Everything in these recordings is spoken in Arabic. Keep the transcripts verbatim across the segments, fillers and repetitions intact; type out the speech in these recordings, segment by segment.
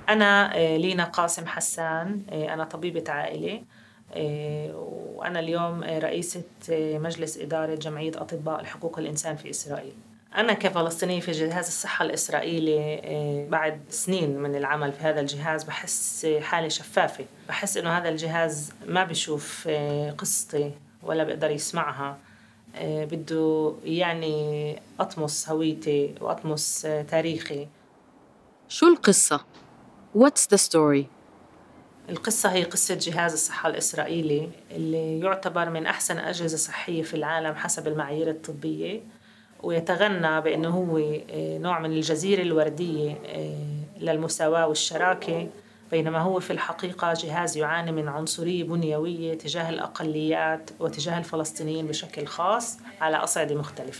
أنا لينا قاسم حسان، أنا طبيبة عائلة، وأنا اليوم رئيسة مجلس إدارة جمعية أطباء حقوق الإنسان في إسرائيل. أنا كفلسطينية في جهاز الصحة الإسرائيلي بعد سنين من العمل في هذا الجهاز بحس حالي شفافة، بحس إنه هذا الجهاز ما بيشوف قصتي ولا بقدر يسمعها، بده يعني أطمس هويتي وأطمس تاريخي. شو القصة؟ What's the story؟ القصة هي قصة جهاز الصحة الإسرائيلي اللي يعتبر من أحسن أجهزة صحية في العالم حسب المعايير الطبية، ويتغنى بأنه هو نوع من الجزيرة الوردية للمساواة والشراكة، بينما هو في الحقيقة جهاز يعاني من عنصرية بنيوية تجاه الأقليات وتجاه الفلسطينيين بشكل خاص على أصعدة مختلفة.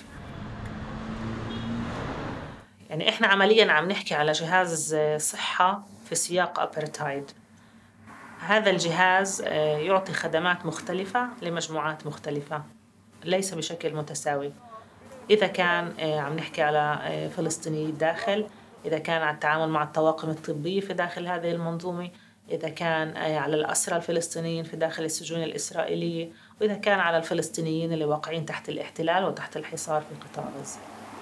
يعني إحنا عملياً عم نحكي على جهاز صحة في سياق أبرتايد. هذا الجهاز يعطي خدمات مختلفة لمجموعات مختلفة ليس بشكل متساوي، إذا كان عم نحكي على فلسطيني الداخل، إذا كان على التعامل مع الطواقم الطبية في داخل هذه المنظومة، إذا كان على الأسرى الفلسطينيين في داخل السجون الإسرائيلية، وإذا كان على الفلسطينيين اللي واقعين تحت الاحتلال وتحت الحصار في قطاع غزة.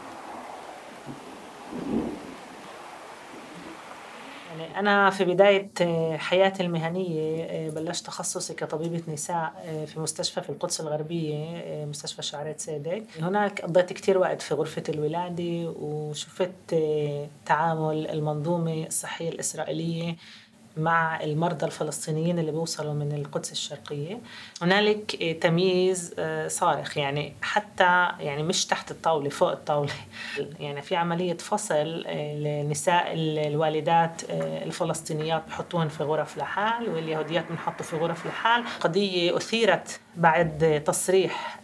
يعني أنا في بداية حياتي المهنية بلشت تخصصي كطبيبة نساء في مستشفى في القدس الغربية، مستشفى شعرة صدق. هناك قضيت كتير وقت في غرفة الولادة وشفت تعامل المنظومة الصحية الإسرائيلية مع المرضى الفلسطينيين اللي بيوصلوا من القدس الشرقية. هنالك تمييز صارخ، يعني حتى يعني مش تحت الطاولة، فوق الطاولة. يعني في عملية فصل لنساء الوالدات الفلسطينيات بحطوهن في غرف لحال، واليهوديات بنحطوا في غرف لحال. قضية أثيرت بعد تصريح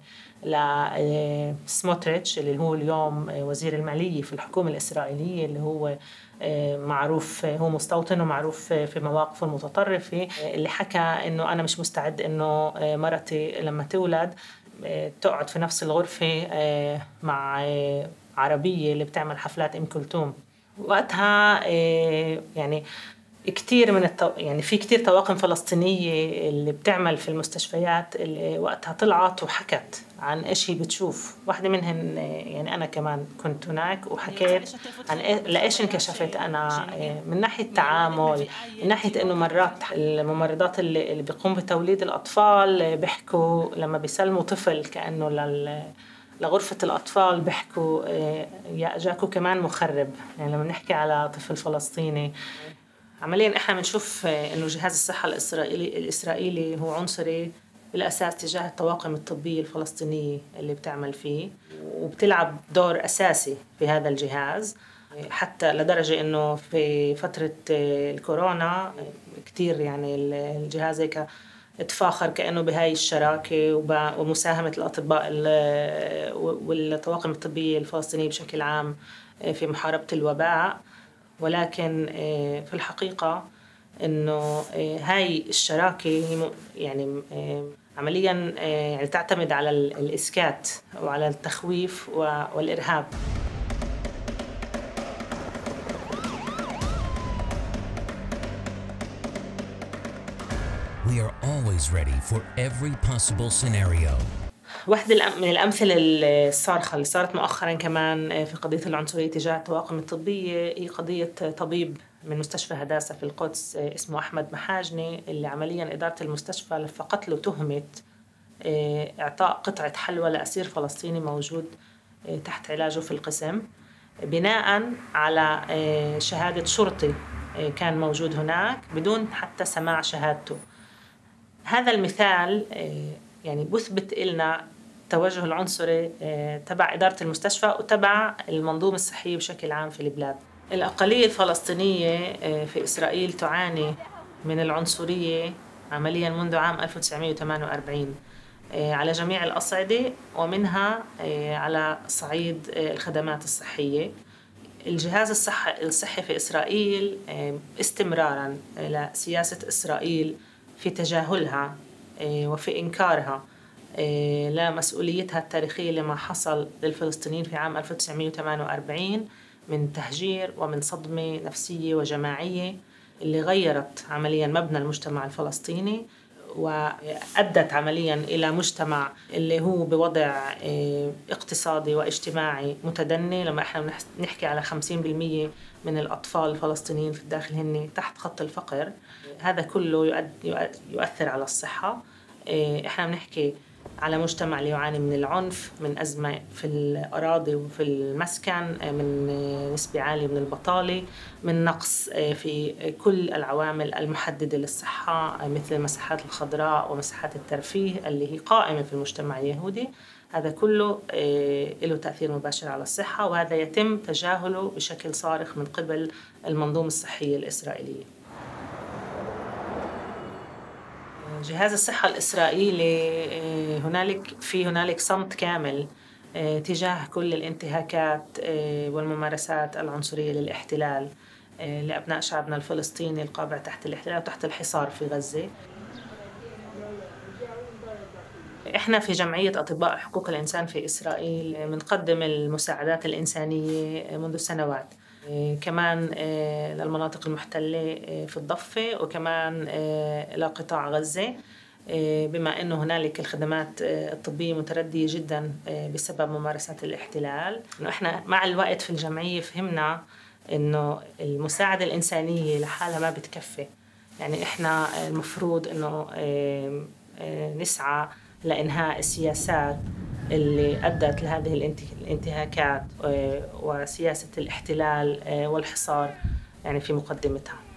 لسموتريتش اللي هو اليوم وزير المالية في الحكومة الإسرائيلية، اللي هو معروف، هو مستوطن ومعروف في مواقفه المتطرفة، اللي حكى إنه أنا مش مستعد إنه مرتي لما تولد تقعد في نفس الغرفة مع عربية اللي بتعمل حفلات أم كلثوم. وقتها يعني كتير من التو... يعني في كتير طواقم فلسطينية اللي بتعمل في المستشفيات اللي وقتها طلعت وحكت عن إيش هي بتشوف. واحدة منهن يعني أنا كمان كنت هناك وحكيت عن إيه... لإيش انكشفت أنا من ناحية تعامل، من ناحية إنه مرات الممرضات اللي, اللي بيقوم بتوليد الأطفال بيحكوا لما بيسلموا طفل كأنه لل لغرفة الأطفال بيحكوا يا جاكو كمان مخرب. يعني لما نحكي على طفل فلسطيني عملياً إحنا بنشوف إنه جهاز الصحة الإسرائيلي الإسرائيلي هو عنصري بالأساس تجاه الطواقم الطبية الفلسطينية اللي بتعمل فيه، وبتلعب دور أساسي في هذا الجهاز، حتى لدرجة إنه في فترة الكورونا كتير يعني الجهاز هيك اتفاخر كأنه بهاي الشراكة ومساهمة الأطباء والطواقم الطبية الفلسطينية بشكل عام في محاربة الوباء. ولكن في الحقيقة إنه هاي الشراكة يعني عملياً يعني تعتمد على الإسكات وعلى التخويف والإرهاب. We are always ready for every possible scenario. واحدة من الأمثلة الصارخة اللي صارت مؤخراً كمان في قضية العنصرية تجاه الطواقم الطبية هي قضية طبيب من مستشفى هداسة في القدس اسمه أحمد محاجني، اللي عملياً إدارة المستشفى لفقت له تهمة إعطاء قطعة حلوى لأسير فلسطيني موجود تحت علاجه في القسم، بناء على شهادة شرطي كان موجود هناك بدون حتى سماع شهادته. هذا المثال يعني بثبت إلنا التوجه العنصري تبع إدارة المستشفى وتبع المنظومة الصحية بشكل عام في البلاد. الأقلية الفلسطينية في إسرائيل تعاني من العنصرية عملياً منذ عام ألف وتسعمائة وثمانية وأربعين على جميع الأصعدة، ومنها على صعيد الخدمات الصحية. الجهاز الصحي في إسرائيل استمراراً لسياسة إسرائيل في تجاهلها وفي إنكارها لمسؤوليتها التاريخية لما حصل للفلسطينيين في عام ألف وتسعمائة وثمانية وأربعين من تهجير ومن صدمة نفسية وجماعية اللي غيرت عملياً مبنى المجتمع الفلسطيني، وأدت عملياً إلى مجتمع اللي هو بوضع اقتصادي واجتماعي متدني. لما إحنا نحكي على خمسين بالمية من الأطفال الفلسطينيين في الداخل هن تحت خط الفقر، هذا كله يؤثر على الصحة. إحنا بنحكي على مجتمع اللي يعاني من العنف، من أزمة في الأراضي وفي المسكن، من نسبة عالية من البطالة، من نقص في كل العوامل المحددة للصحة مثل المساحات الخضراء ومساحات الترفيه اللي هي قائمة في المجتمع اليهودي. هذا كله له تأثير مباشر على الصحة، وهذا يتم تجاهله بشكل صارخ من قبل المنظومة الصحية الإسرائيلية. جهاز الصحة الإسرائيلي هنالك في هنالك صمت كامل تجاه كل الانتهاكات والممارسات العنصرية للاحتلال لأبناء شعبنا الفلسطيني القابع تحت الاحتلال وتحت الحصار في غزة. إحنا في جمعية أطباء حقوق الإنسان في إسرائيل بنقدم المساعدات الإنسانية منذ سنوات، كمان للمناطق المحتلة في الضفة، وكمان لقطاع غزة، بما أنه هنالك الخدمات الطبية متردية جدا بسبب ممارسات الاحتلال. إنه إحنا مع الوقت في الجمعية فهمنا إنه المساعدة الإنسانية لحالها ما بتكفي. يعني إحنا المفروض إنه نسعى لإنهاء السياسات اللي أدت لهذه الانتهاكات وسياسة الاحتلال والحصار يعني في مقدمتها.